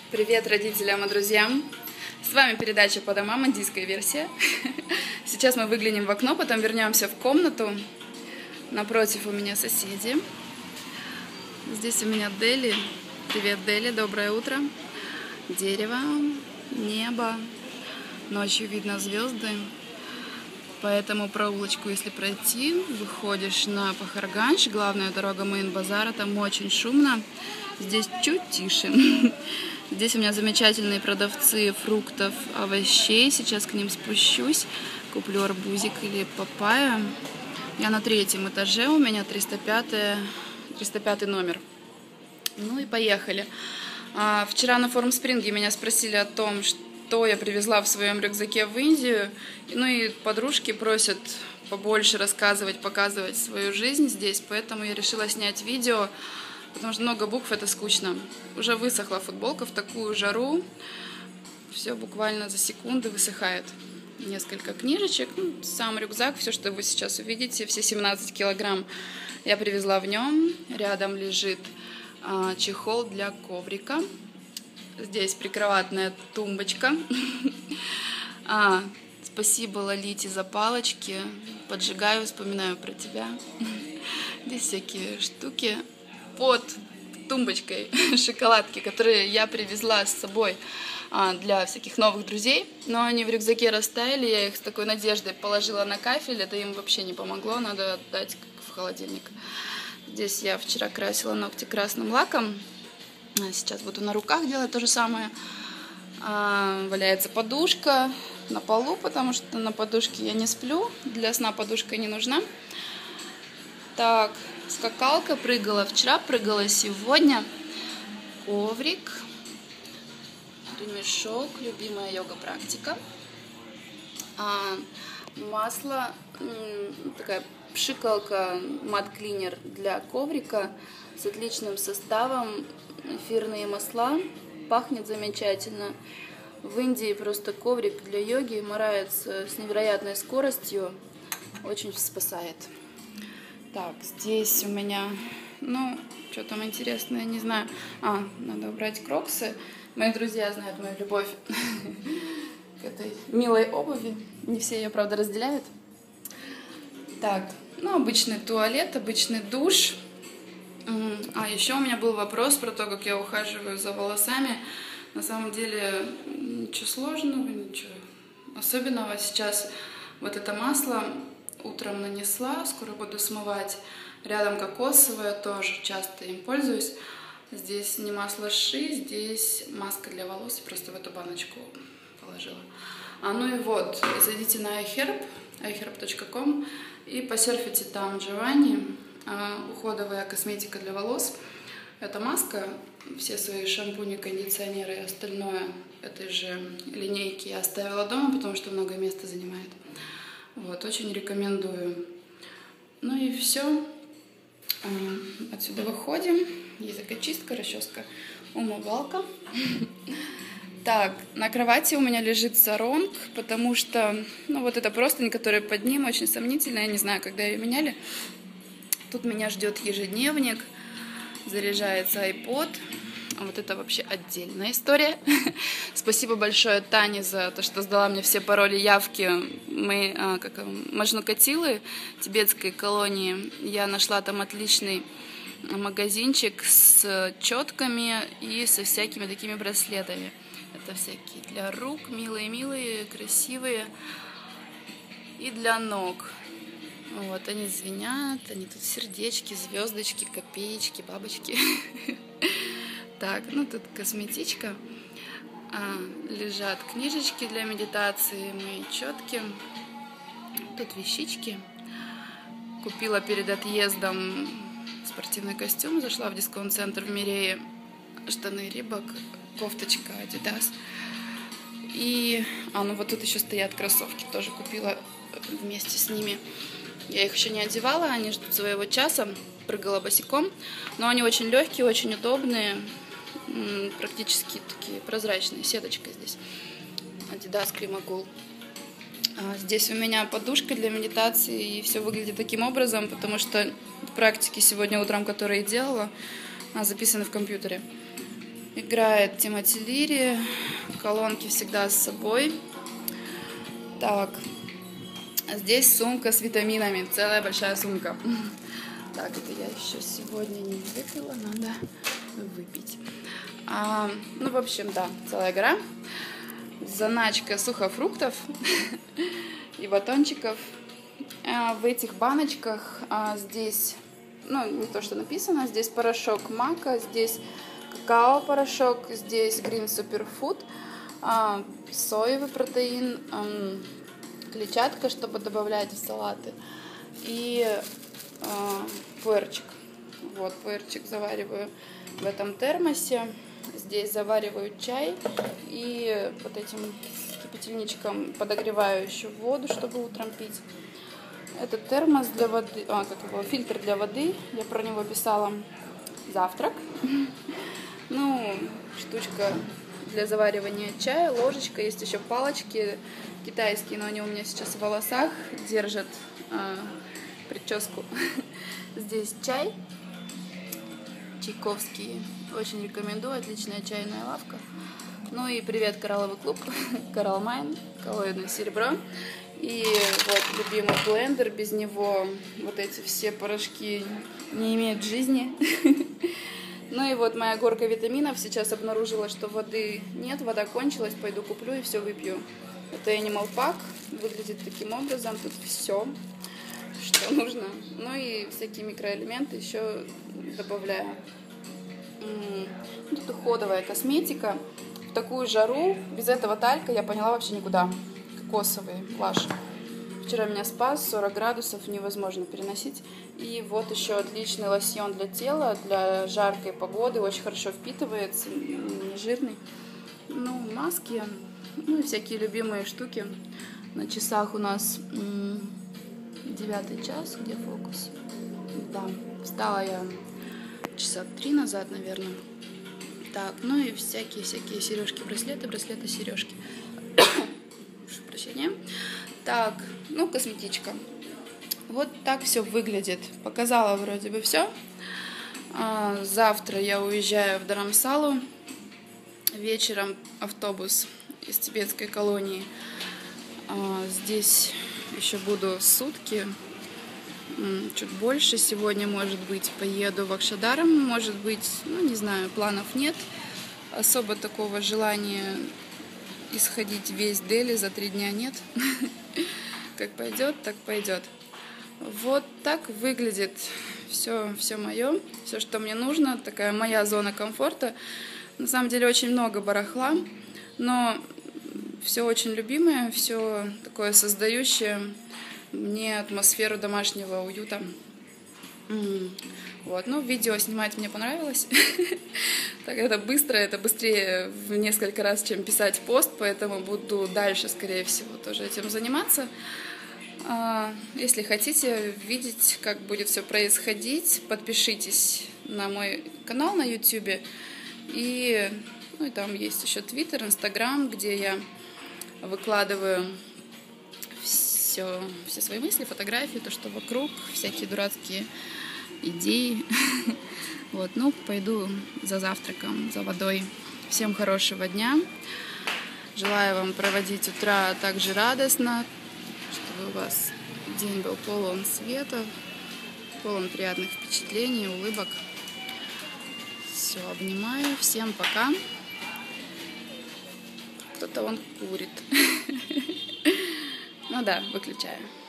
Привет родителям и друзьям! С вами передача по домам, индийская версия. Сейчас мы выглянем в окно, потом вернемся в комнату. Напротив у меня соседи. Здесь у меня Дели. Привет, Дели, доброе утро. Дерево, небо, ночью видно звезды. По этому проулочку, если пройти, выходишь на Пахарганж, главная дорога Мейн-базара, там очень шумно. Здесь чуть тише. Здесь у меня замечательные продавцы фруктов, овощей. Сейчас к ним спущусь, куплю арбузик или папайю. Я на 3-м этаже, у меня 305 номер. Ну и поехали. Вчера на Форм-Спринге меня спросили о том, что я привезла в своем рюкзаке в Индию. Ну и подружки просят побольше рассказывать, показывать свою жизнь здесь. Поэтому я решила снять видео, потому что много букв — это скучно. Уже высохла футболка в такую жару. Все буквально за секунды высыхает. Несколько книжечек, сам рюкзак, все, что вы сейчас увидите, все 17 килограмм я привезла в нем. Рядом лежит чехол для коврика. Здесь прикроватная тумбочка. Спасибо Лолите за палочки. Поджигаю, вспоминаю про тебя. Здесь всякие штуки. Под тумбочкой шоколадки, которые я привезла с собой для всяких новых друзей. Но они в рюкзаке растаяли. Я их с такой надеждой положила на кафель. Это им вообще не помогло. Надо отдать в холодильник. Здесь я вчера красила ногти красным лаком. Сейчас буду на руках делать то же самое. Валяется подушка на полу, потому что на подушке я не сплю. Для сна подушка не нужна. Так, скакалка, прыгала вчера, прыгала сегодня. Коврик, ремешок, любимая йога-практика. Масло, такая пшикалка, мат-клинер для коврика с отличным составом, эфирные масла, пахнет замечательно. В Индии просто коврик для йоги морается с невероятной скоростью, очень спасает. Так, здесь у меня, что там интересное, не знаю. Надо убрать кроксы. Мои друзья знают мою любовь к этой милой обуви. Не все ее, правда, разделяют. Так, обычный туалет, обычный душ. Еще у меня был вопрос про то, как я ухаживаю за волосами. На самом деле, ничего сложного, ничего особенного. Сейчас вот это масло утром нанесла, скоро буду смывать. Рядом кокосовое, тоже часто им пользуюсь. Здесь не масло ши, здесь маска для волос. Просто в эту баночку положила. И вот, зайдите на iHerb.com и посерфите там Giovanni, уходовая косметика для волос. Это маска, все свои шампуни, кондиционеры и остальное этой же линейки я оставила дома, потому что много места занимает. Вот, очень рекомендую. И все. Отсюда выходим. Языкочистка, расческа, умывалка. Так, на кровати у меня лежит саронг, потому что, вот эта простынь, которая под ним, очень сомнительная. Я не знаю, когда ее меняли. Тут меня ждет ежедневник, заряжается iPod. Вот это вообще отдельная история. Спасибо большое Тане за то, что сдала мне все пароли явки Маджнукатилы, тибетской колонии. Я нашла там отличный магазинчик с четками и со всякими такими браслетами. Это всякие для рук, милые-милые, красивые. И для ног. Вот, они звенят, они тут сердечки, звездочки, копеечки, бабочки. Так, тут косметичка. Лежат книжечки для медитации, мои четки. Тут вещички. Купила перед отъездом спортивный костюм. Зашла в дисконт-центр в Мирее. Штаны Рибок, кофточка Adidas. И, вот тут еще стоят кроссовки. Тоже купила вместе с ними. Я их еще не одевала, они ждут своего часа. Прыгала босиком. Но они очень легкие, очень удобные. Практически такие прозрачные. Сеточка здесь. Adidas Climacool. Здесь у меня подушка для медитации. И все выглядит таким образом, потому что практики сегодня утром, которые я делала, записаны в компьютере. Играет Тимоти Лири. Колонки всегда с собой. Так. Здесь сумка с витаминами. Целая большая сумка. Так, это я еще сегодня не выпила. Надо выпить. Ну, в общем, да, целая гора. Заначка сухофруктов и батончиков. В этих баночках здесь, ну, не то, что написано, здесь порошок мака, здесь какао-порошок, здесь Green Superfood, соевый протеин, клетчатка, чтобы добавлять в салаты, и пуэрчик. Вот, пуэрчик завариваю в этом термосе. Здесь завариваю чай и вот этим кипятильничком подогреваю еще воду, чтобы утром пить. Это термос для воды, фильтр для воды. Я про него писала. Завтрак. Ну, штучка для заваривания чая, ложечка. Есть еще палочки китайские, но они у меня сейчас в волосах держат прическу. Здесь чай чайковский. Очень рекомендую. Отличная чайная лавка. Ну и привет, коралловый клуб. Coral Mine, коллоидное серебро. И вот любимый блендер. Без него вот эти все порошки не имеют жизни. Ну и вот моя горка витаминов. Сейчас обнаружила, что воды нет, вода кончилась. Пойду куплю и все выпью. Это Animal Pack. Выглядит таким образом. Тут все, что нужно. Ну и всякие микроэлементы еще добавляю. Тут уходовая косметика. В такую жару без этого талька, я поняла, вообще никуда. Кокосовый лаш. Вчера меня спас, 40 градусов, невозможно переносить. И вот еще отличный лосьон для тела, для жаркой погоды, очень хорошо впитывается, не жирный. Ну, маски, ну и всякие любимые штуки. На часах у нас 9 час, где фокус? Да, встала я часа 3 назад, наверное. Так, ну и всякие сережки, браслеты, сережки. Прошу прощения. Так, ну, косметичка. Вот так все выглядит. Показала вроде бы все. Завтра я уезжаю в Dharamsala. Вечером автобус из тибетской колонии. Здесь еще буду сутки. Чуть больше. Сегодня, может быть, поеду в Акшадарам. Может быть, ну, не знаю, планов нет. Особо такого желания исходить весь Дели за 3 дня нет. Как пойдет, так пойдет. Вот так выглядит все мое, все, что мне нужно. Такая моя зона комфорта. На самом деле очень много барахла, но все очень любимое, все такое создающее мне атмосферу домашнего уюта. Вот, ну, видео снимать мне понравилось. Так, это быстро, это быстрее в несколько раз, чем писать пост, поэтому буду дальше, скорее всего, тоже этим заниматься. Если хотите видеть, как будет все происходить, подпишитесь на мой канал на YouTube. И, ну, и там есть еще Twitter, Instagram, где я выкладываю все свои мысли, фотографии, то, что вокруг, всякие дурацкие идеи. Вот, ну, пойду за завтраком, за водой. Всем хорошего дня. Желаю вам проводить утра также радостно, чтобы у вас день был полон света, полон приятных впечатлений, улыбок. Все, обнимаю. Всем пока. Кто-то он курит. Ну да, выключаю.